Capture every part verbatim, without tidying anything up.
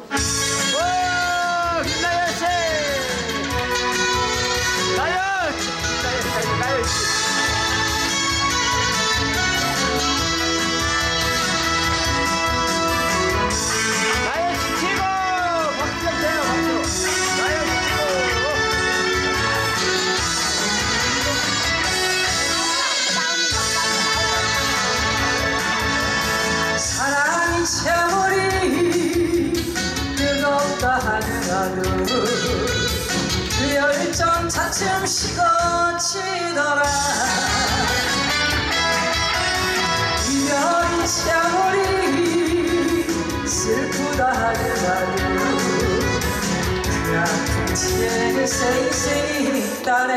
오, 김나연 씨. 나연. 나연, 나연 씨. 나연 씨 최고. 박수 좀 쳐요, 박수. 나연 씨 최고. 사랑이 세월이 뜨겁다 하더라도 그 열정 차츰 식어지더라. 이별이 세월이 슬프다 하더라도 그 아픈 뒤에는 세이세이 있다네.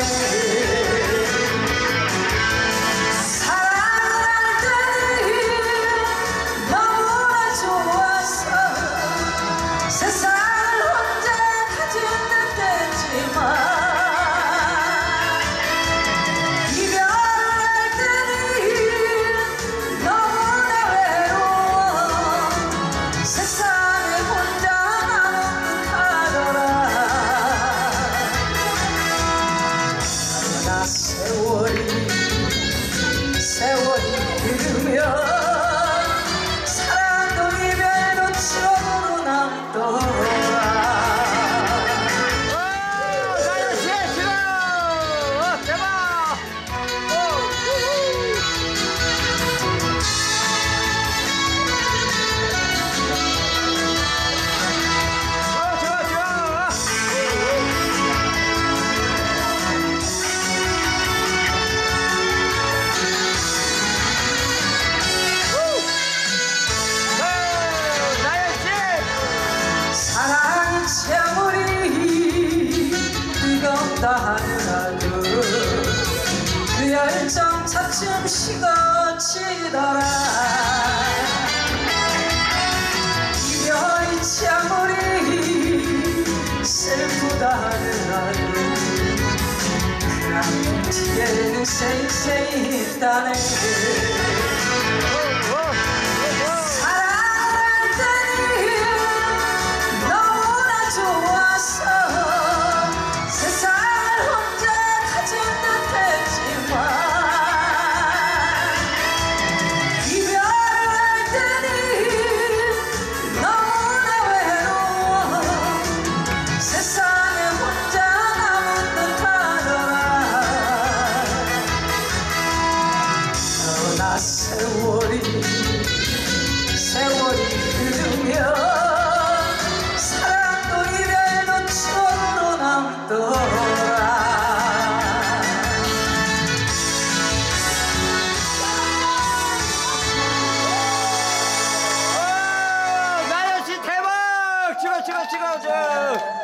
세월이 세월이 흐르면 사랑도 이별도 추억으로 남더라. 오, 나연 씨 최고. 오, 대박. 오. 오, 좋아, 좋아. 사랑 세월이 뜨겁다 하더라도 그 열정 차츰 식어지더라. 이별이 세월이 슬프다 하더라도 그 아픔 뒤에는 세이세이 있다네. 세월이 세월이 흐르면 사랑도 이별도 추억으로 남더라. 오, 나연 씨 대박. 찍어, 찍어, 찍어, 찍어.